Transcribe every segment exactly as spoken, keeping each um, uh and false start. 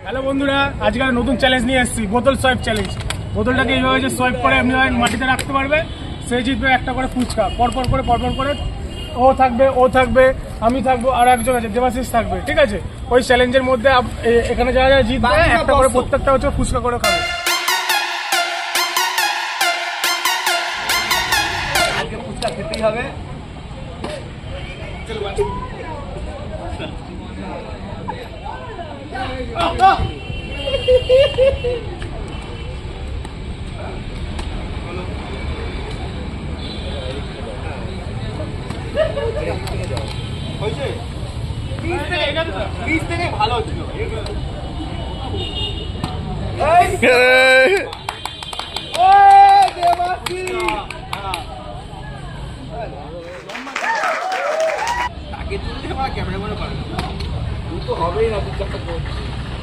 Hello বন্ধুরা, আজকে নতুন চ্যালেঞ্জ নিয়ে এসেছি, বোতল সোয়াইপ চ্যালেঞ্জ। বোতলটাকে এইভাবে যে সোয়াইপ করে এমনি মাটিতে রাখতে পারবে, সে জিতবে একটা করে ফুচকা। পরপর করে পরপর করে ও থাকবে, ও থাকবে, আমি থাকবো, আর একজন আছে দেবাশিস থাকবে, ঠিক আছে? ওই চ্যালেঞ্জের মধ্যে এখানে যারা যারা জিতবে একটা করে প্রত্যেকটা হচ্ছে ফুচকা করে খাবে। আজকে ফুচকা খেতেই হবে। ভালো হচ্ছিল। তাকে তুলতে আমার ক্যামেরা মনে পারে তুই তো হবেই না, তুই চাপটা করছিস।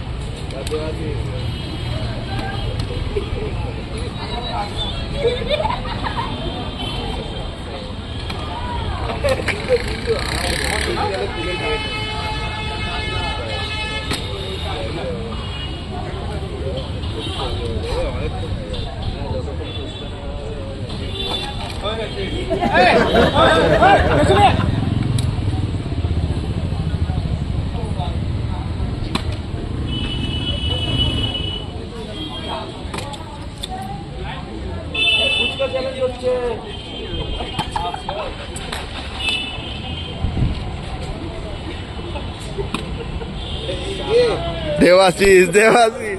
দেবাশিস দেবাশিস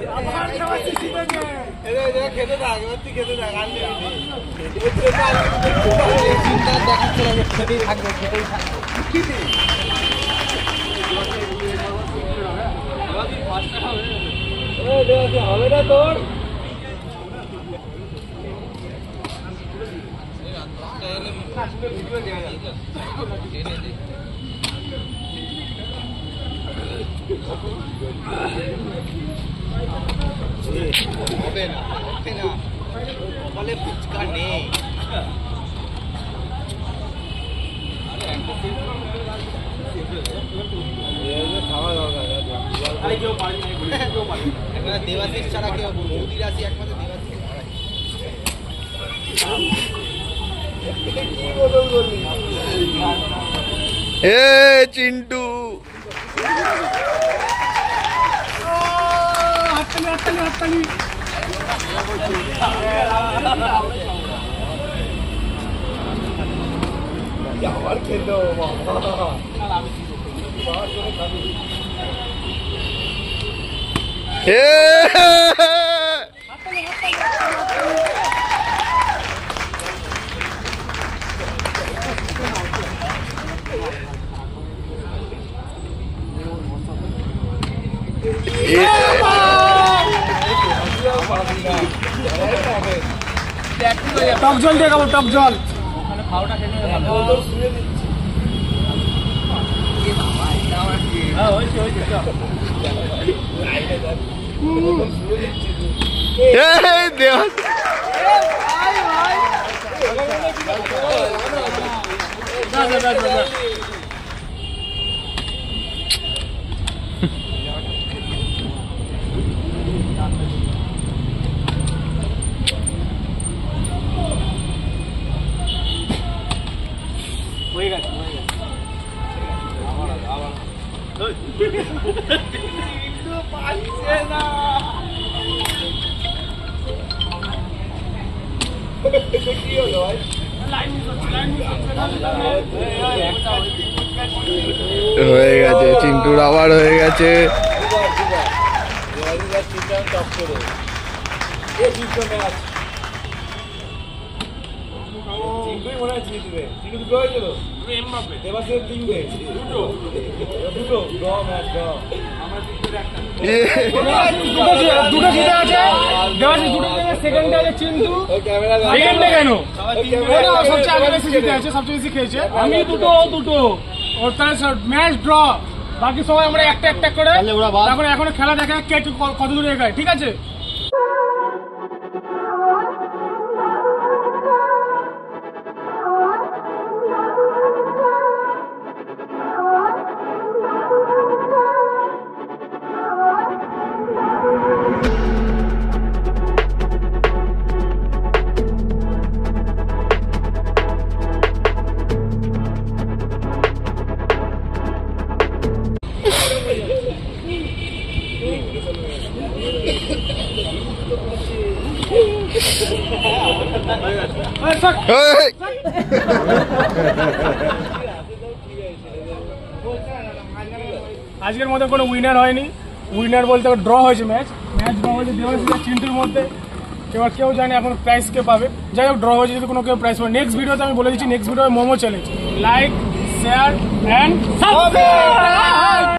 খেতে থাক, খেতে থাক, খেতেই থাকবে, খেতেই থাকবে। হবে না তোর হবে না, হবে না বলে ফুচকা নেই। দেবাশিস ছাড়া কেউ বৌদির আছে একমাত্র দেবাশিস। এ চিন্টু হাততালি হাততালি হাততালি। আবার খেলো টক জল দিয়ে খাবো, টক জল। হয়ে গেছে, হয়ে গেছে। পাইছে না কি হলো ভাই? হয়ে গেছে, চিন্টুর আবার হয়ে গেছে। দুটো জিতে আছে দেবাশিস, দুটো সেকেন্ডে আছে চিন্টু। সেকেন্ডে কেন? সবচেয়ে আগে বেশি জিতে আছে, সবচেয়ে বেশি খেয়েছে। আমি দুটো, ও দুটো, ওর তাহলে ম্যাচ ড্র। বাকি সবাই আমরা একটা একটা করে এখন এখনো খেলা দেখা কে কত দূরে এগায়, ঠিক আছে? এই, স্যার, এই, আজকের মধ্যে কোনো উইনার হয়নি। উইনার বলতে ড্র হয়েছে ম্যাচ ম্যাচ ড্র হয়েছে দেবাশিস আর চিন্টুর মধ্যে। এবার কেউ জানে এখন প্রাইস কে পাবে। যাই হোক, ড্র হয়েছে যদি কোনো কেউ প্রাইস পাবে। নেক্সট ভিডিওতে আমি বলে দিচ্ছি, next video Momo challenge. Like, share and subscribe.